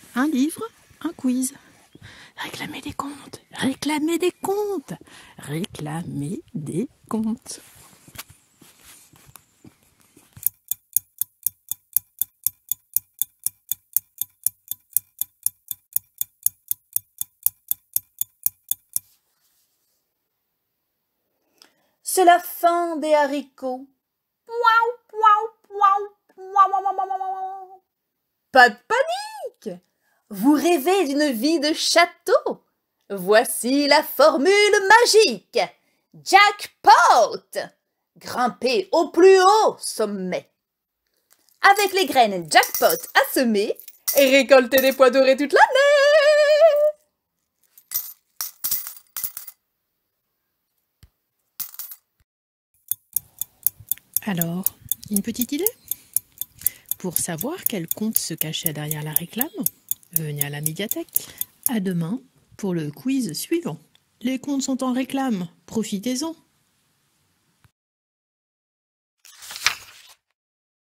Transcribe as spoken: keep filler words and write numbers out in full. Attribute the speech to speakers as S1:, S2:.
S1: Un livre, un quiz. Réclamez des comptes, réclamez des comptes, réclamez des comptes.
S2: C'est la fin des haricots. Pas de panique! Vous rêvez d'une vie de château? Voici la formule magique. Jackpot! Grimper au plus haut sommet. Avec les graines Jackpot à semer et récolter des pois dorés toute l'année.
S1: Alors, une petite idée? Pour savoir quel conte se cachait derrière la réclame, venez à la médiathèque. À demain pour le quiz suivant. Les contes sont en réclame, profitez-en.